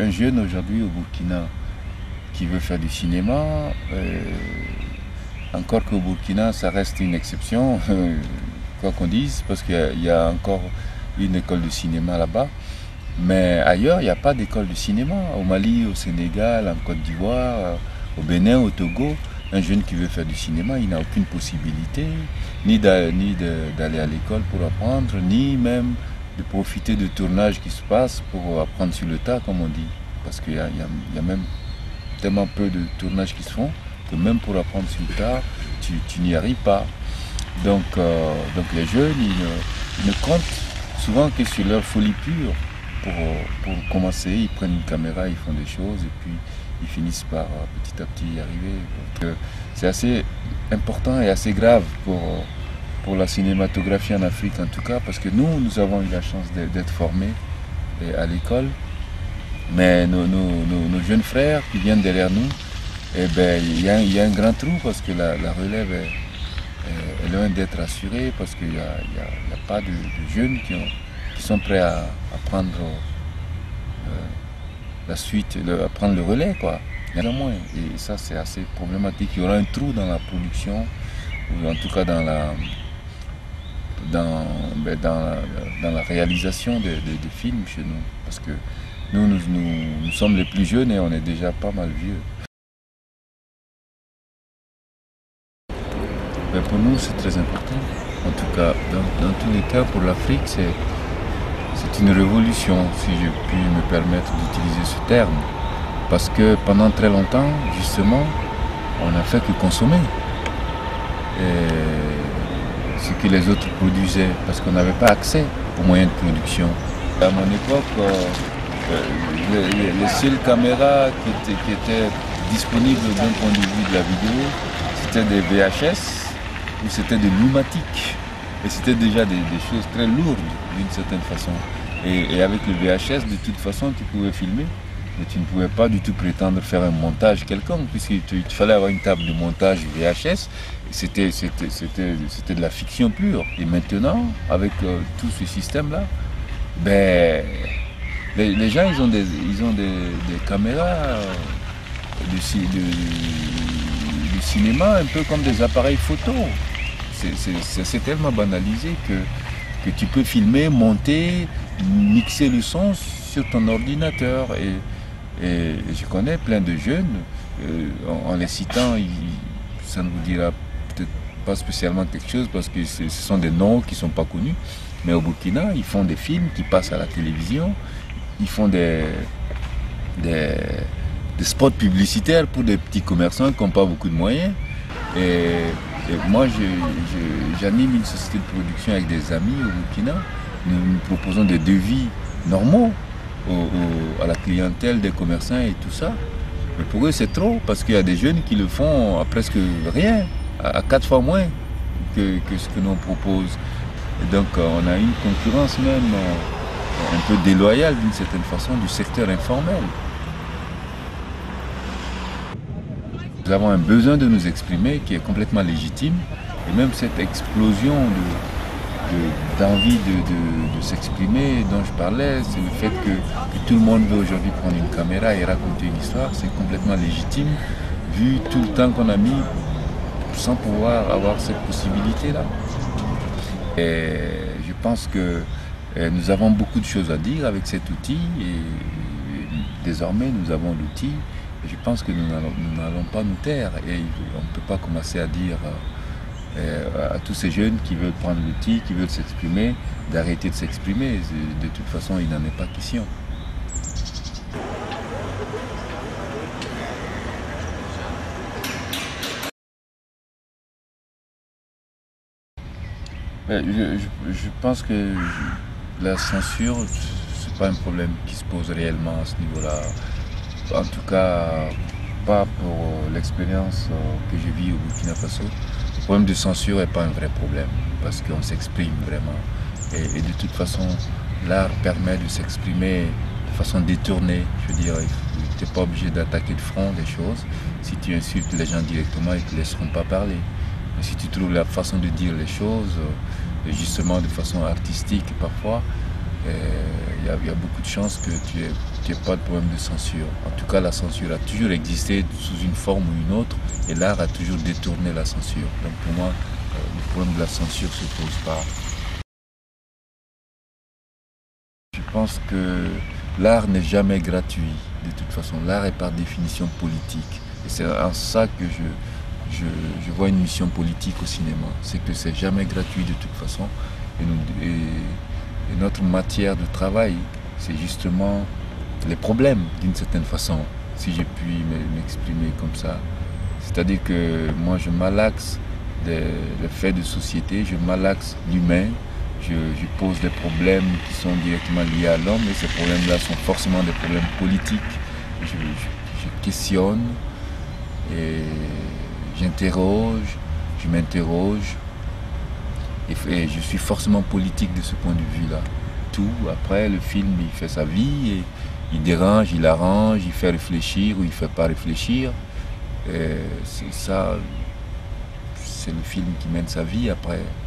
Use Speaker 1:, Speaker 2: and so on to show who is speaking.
Speaker 1: un jeune aujourd'hui au Burkina qui veut faire du cinéma, encore qu'au Burkina, ça reste une exception, quoi qu'on dise, parce qu'il y a encore une école de cinéma là-bas. Mais ailleurs, il n'y a pas d'école de cinéma. Au Mali, au Sénégal, en Côte d'Ivoire, au Bénin, au Togo, un jeune qui veut faire du cinéma, il n'a aucune possibilité, ni d'aller à l'école pour apprendre, ni même de profiter de tournages qui se passent pour apprendre sur le tas, comme on dit. Parce qu'il y a même tellement peu de tournages qui se font que même pour apprendre sur le tas, tu n'y arrives pas. Donc les jeunes, ils ne comptent souvent que sur leur folie pure. Pour commencer, ils prennent une caméra, ils font des choses et puis ils finissent par petit à petit y arriver. Donc c'est assez important et assez grave pour la cinématographie en Afrique en tout cas, parce que nous avons eu la chance d'être formés à l'école, mais nos jeunes frères qui viennent derrière nous, eh ben, il y a un grand trou parce que la relève est loin d'être assurée, parce qu'il n'y a pas de jeunes qui sont prêts à prendre la suite, à prendre le relais, quoi. Il y en a moins. Et ça, c'est assez problématique. Il y aura un trou dans la production, ou en tout cas dans la réalisation des films chez nous. Parce que nous sommes les plus jeunes et on est déjà pas mal vieux. Mais pour nous, c'est très important. En tout cas, dans tous les cas, pour l'Afrique, c'est une révolution, si je puis me permettre d'utiliser ce terme. Parce que pendant très longtemps, justement, on n'a fait que consommer ce que les autres produisaient, parce qu'on n'avait pas accès aux moyens de production. À mon époque, les seules caméras qui étaient disponibles d'un point de vue de la vidéo, c'était des VHS ou c'était des pneumatiques. Et c'était déjà des choses très lourdes d'une certaine façon. Et avec le VHS, de toute façon, tu pouvais filmer, mais tu ne pouvais pas du tout prétendre faire un montage quelconque, puisqu'il fallait avoir une table de montage VHS. C'était de la fiction pure. Et maintenant, avec tout ce système-là, ben, les gens, ils ont des caméras de cinéma un peu comme des appareils photo. C'est tellement banalisé que tu peux filmer, monter, mixer le son sur ton ordinateur. Et je connais plein de jeunes, en les citant, ça ne vous dira peut-être pas spécialement quelque chose parce que ce sont des noms qui ne sont pas connus. Mais au Burkina, ils font des films qui passent à la télévision, ils font des spots publicitaires pour des petits commerçants qui n'ont pas beaucoup de moyens. Et moi, j'anime une société de production avec des amis au Burkina. Nous proposons des devis normaux à la clientèle des commerçants et tout ça. Mais pour eux, c'est trop, parce qu'il y a des jeunes qui le font à presque rien, à 4 fois moins que ce que l'on propose. Et donc, on a une concurrence même un peu déloyale d'une certaine façon du secteur informel. Nous avons un besoin de nous exprimer qui est complètement légitime, et même cette explosion d'envie de s'exprimer dont je parlais, c'est le fait que tout le monde veut aujourd'hui prendre une caméra et raconter une histoire, c'est complètement légitime vu tout le temps qu'on a mis sans pouvoir avoir cette possibilité-là. Et je pense que nous avons beaucoup de choses à dire avec cet outil et désormais nous avons l'outil. Je pense que nous n'allons pas nous taire et on ne peut pas commencer à dire à tous ces jeunes qui veulent prendre l'outil, qui veulent s'exprimer, d'arrêter de s'exprimer. De toute façon, il n'en est pas question. Je pense que la censure, ce n'est pas un problème qui se pose réellement à ce niveau-là. En tout cas, pas pour l'expérience que je vis au Burkina Faso. Le problème de censure n'est pas un vrai problème, parce qu'on s'exprime vraiment. Et de toute façon, l'art permet de s'exprimer de façon détournée. Je veux dire, tu n'es pas obligé d'attaquer de front des choses. Si tu insultes les gens directement, ils ne te laisseront pas parler. Mais si tu trouves la façon de dire les choses, justement de façon artistique parfois, Il y a beaucoup de chances que tu n'aies pas de problème de censure. En tout cas, la censure a toujours existé sous une forme ou une autre, et l'art a toujours détourné la censure. Donc pour moi, le problème de la censure ne se pose pas. Je pense que l'art n'est jamais gratuit. De toute façon, l'art est par définition politique. Et c'est en ça que je vois une mission politique au cinéma. C'est que c'est jamais gratuit de toute façon. Et notre matière de travail, c'est justement les problèmes d'une certaine façon, si j'ai pu m'exprimer comme ça. C'est-à-dire que moi je malaxe les faits de société, je malaxe l'humain, je pose des problèmes qui sont directement liés à l'homme, et ces problèmes-là sont forcément des problèmes politiques. Je questionne, et j'interroge, je m'interroge, et je suis forcément politique de ce point de vue-là. Tout, après, le film, il fait sa vie, et il dérange, il arrange, il fait réfléchir ou il ne fait pas réfléchir. C'est ça, c'est le film qui mène sa vie après.